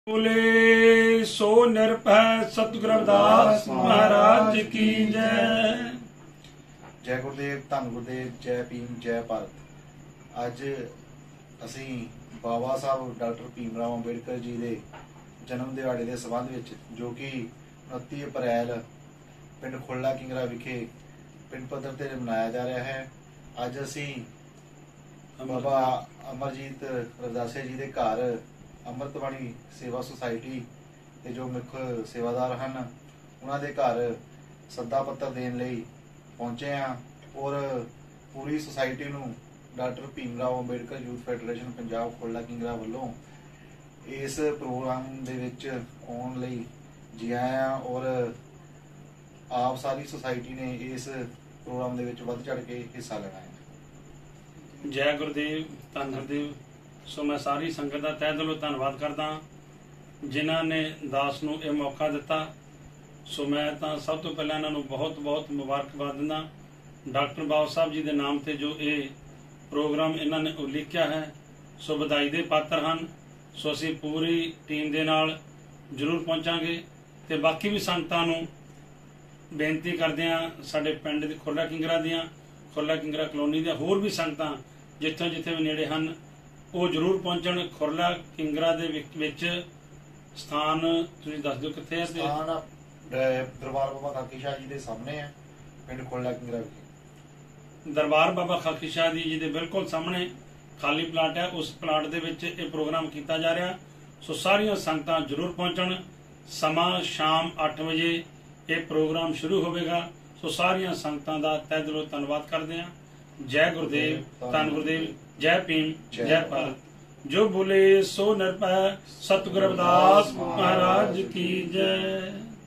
बोले सो निरभय सतगुरु रविदास महाराज की जय। जय गुरुदेव, धन गुरुदेव, जय भीम, जय भारत। अज असी बाबा साहब डॉक्टर भीमराव अंबेडकर जी के जन्म दिहाड़े के संबंध में जो कि 29 अप्रैल पिंड खुला किंगरा विखे पिंड पद्धर ते मनाया जा रहा है। अज असी बाबा अमरजीत रविदासे जी के घर अमृतवाणी सेवा सोसाइटी के जो मुख सेवादार हैं उन्होंने घर सद्दा पत्र देने लई पहुंचे हैं और पूरी सोसाइटी नूं doctor Bhimrao Ambedkar youth federation Punjab Khula Kingra वालों इस प्रोग्राम दे विच आउण लई जी आया और आप सारी सोसाइटी ने इस प्रोग्राम दे विच वध चढ़ के हिस्सा लेना है। जय गुरुदेव, धन गुरुदेव। सो मैं सारी संगत का तह दिलों धन्नवाद करदा जिन्हां ने दास नूं यह मौका दिता। सो मैं तो सब तो पहले इन्हों बहुत बहुत मुबारकबाद दिंदा डॉक्टर बाबा साहब जी के नाम से जो ये प्रोग्राम इन्होंने उलीकिया है। सो बधाई के पात्र हैं। सो असी पूरी टीम के नाल जरूर पहुंचांगे ते बाकी भी संगतां नूं बेनती करदे हां साडे पिंड दे खुला किंगरा कलोनी दी होर भी संगतां जिथे जिथे भी नेड़े हैं वो जरूर पहुंचण। खुरला किंगरा दे विच स्थान तुसीं दस दो कित्थे है? स्थान दरबार बाबा खाकी शाह जी के सामने है पिंड खुला किंगरा विखे। दरबार बाबा खाकी शाह जी के बिल्कुल सामने खाली प्लाट है। उस प्लाट दे विच ये प्रोग्राम किया जा रहा। सो सारियां संगतां जरूर पहुंचण। समा शाम 8 बजे ये प्रोग्राम शुरू होवेगा। सो सारियां संगतां दा तहे दिलों धन्नवाद करदे हां। जय गुरुदेव, धन गुरुदेव, जय भीम, जय भारत। जो बोले सो निरभय सतगुरु रविदास महाराज की जय।